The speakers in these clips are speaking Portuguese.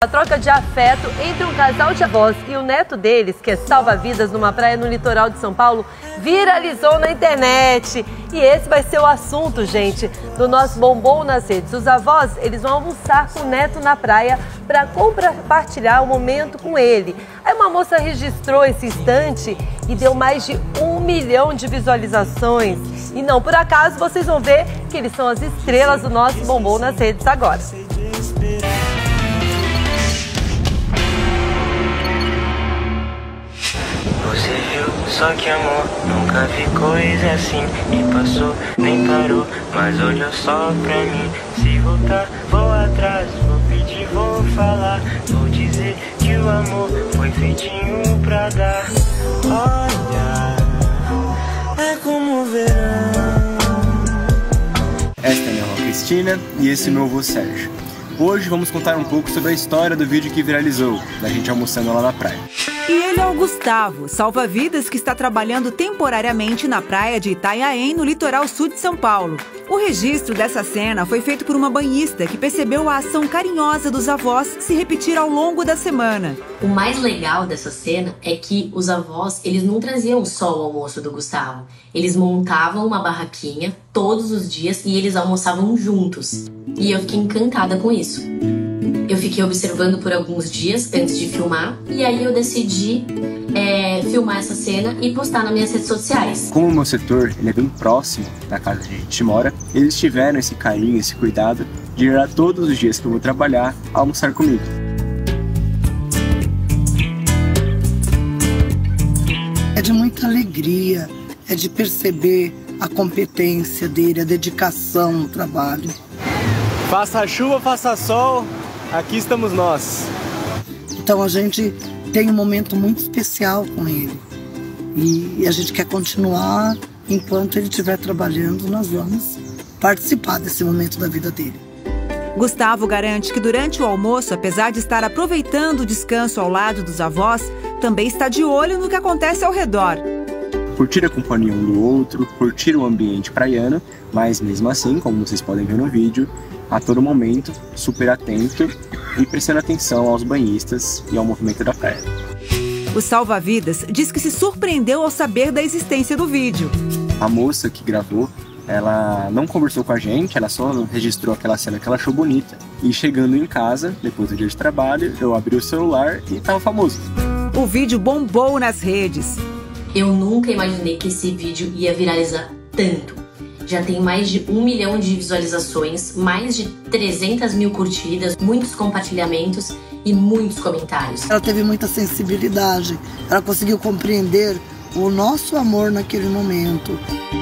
A troca de afeto entre um casal de avós e o neto deles, que é salva-vidas numa praia no litoral de São Paulo, viralizou na internet. E esse vai ser o assunto, gente, do nosso Bombom nas Redes. Os avós, eles vão almoçar com o neto na praia para compartilhar o momento com ele. Aí uma moça registrou esse instante e deu mais de 1 milhão de visualizações. E não por acaso, vocês vão ver que eles são as estrelas do nosso Bombom nas Redes agora. Você viu, só que amor, nunca vi coisa assim. E passou, nem parou, mas olhou só pra mim. Se voltar, vou atrás, vou pedir, vou falar. Vou dizer que o amor foi feitinho pra dar. Olha, é como o verão. Esta é a minha avó Cristina e esse é meu avô Sérgio. Hoje vamos contar um pouco sobre a história do vídeo que viralizou, da gente almoçando lá na praia. E ele é o Gustavo, salva-vidas que está trabalhando temporariamente na praia de Itanhaém, no litoral sul de São Paulo. O registro dessa cena foi feito por uma banhista que percebeu a ação carinhosa dos avós se repetir ao longo da semana. O mais legal dessa cena é que os avós, eles não traziam só o almoço do Gustavo. Eles montavam uma barraquinha todos os dias e eles almoçavam juntos. E eu fiquei encantada com isso. Eu fiquei observando por alguns dias antes de filmar e aí eu decidi filmar essa cena e postar nas minhas redes sociais. Como o meu setor ele é bem próximo da casa onde a gente mora, eles tiveram esse carinho, esse cuidado de ir lá todos os dias que eu vou trabalhar almoçar comigo. É de muita alegria, é de perceber a competência dele, a dedicação no trabalho. Faça chuva, faça sol, aqui estamos nós. Então a gente tem um momento muito especial com ele. E a gente quer continuar, enquanto ele estiver trabalhando, nós vamos participar desse momento da vida dele. Gustavo garante que durante o almoço, apesar de estar aproveitando o descanso ao lado dos avós, também está de olho no que acontece ao redor. Curtir a companhia um do outro, curtir o ambiente praiano, mas mesmo assim, como vocês podem ver no vídeo, a todo momento, super atento e prestando atenção aos banhistas e ao movimento da praia. O salva-vidas diz que se surpreendeu ao saber da existência do vídeo. A moça que gravou, ela não conversou com a gente, ela só registrou aquela cena que ela achou bonita. E chegando em casa, depois do dia de trabalho, eu abri o celular e estava famoso. O vídeo bombou nas redes. Eu nunca imaginei que esse vídeo ia viralizar tanto. Já tem mais de 1 milhão de visualizações, mais de 300 mil curtidas, muitos compartilhamentos e muitos comentários. Ela teve muita sensibilidade, ela conseguiu compreender o nosso amor naquele momento.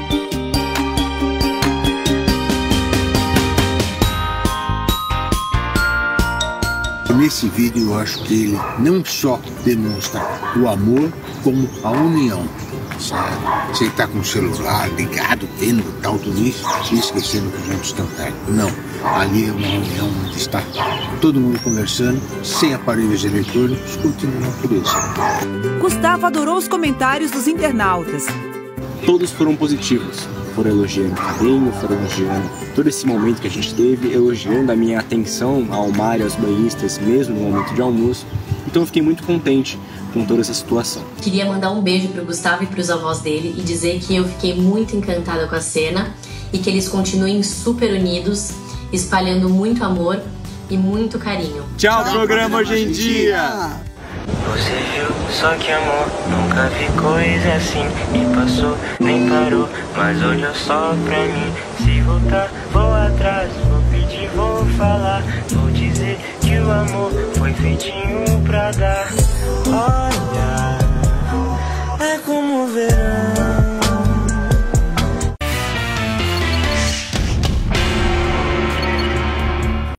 Nesse vídeo eu acho que ele não só demonstra o amor, como a união. Você está com o celular ligado, vendo tal, tudo isso, e esquecendo que os outros estão perto. Não, ali é uma união onde está todo mundo conversando, sem aparelhos eletrônicos, curtindo a natureza. Gustavo adorou os comentários dos internautas. Todos foram positivos, foram elogiando o carinho, foram elogiando todo esse momento que a gente teve, elogiando a minha atenção ao mar e aos banhistas, mesmo no momento de almoço. Então eu fiquei muito contente com toda essa situação. Queria mandar um beijo pro Gustavo e pros avós dele e dizer que eu fiquei muito encantada com a cena e que eles continuem super unidos, espalhando muito amor e muito carinho. Tchau, programa Hoje em Dia! Você viu, só que amor, nunca vi coisa assim. E passou, nem parou, mas olhou só pra mim. Se voltar, vou atrás, vou pedir, vou falar. Vou dizer que o amor foi feitinho pra dar. Olha, é como o verão.